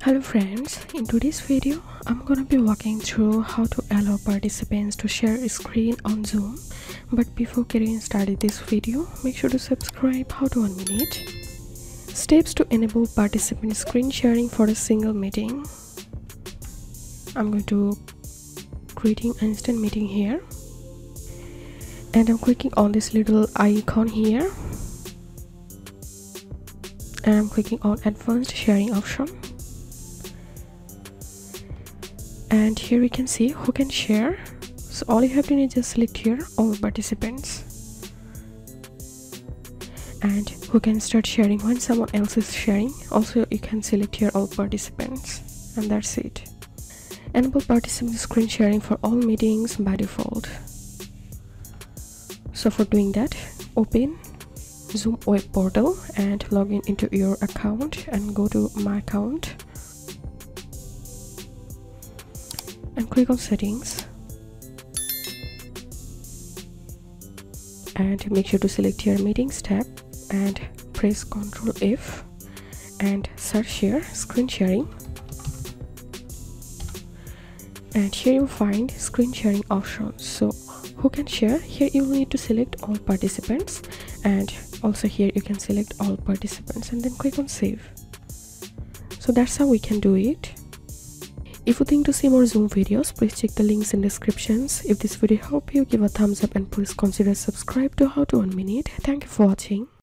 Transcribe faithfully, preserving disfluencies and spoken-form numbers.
Hello friends, in today's video I'm gonna be walking through how to allow participants to share a screen on Zoom. But before getting started this video, make sure to subscribe. How to one minute steps to enable participant screen sharing for a single meeting. I'm going to creating instant meeting here, and I'm clicking on this little icon here, and I'm clicking on advanced sharing option. And here we can see who can share. So all you have to do is just select here all participants, and who can start sharing when someone else is sharing. Also you can select here all participants, and that's it. Enable participant screen sharing for all meetings by default. So for doing that, open Zoom web portal and log in into your account and go to my account and click on settings, and make sure to select here meetings tab and press control F and search here screen sharing, and here you'll find screen sharing options. So who can share, here you will need to select all participants, and also here you can select all participants and then click on save. So that's how we can do it. If you think to see more Zoom videos, please check the links in descriptions. If this video helped you, give a thumbs up and please consider subscribe to How to one minute. Thank you for watching.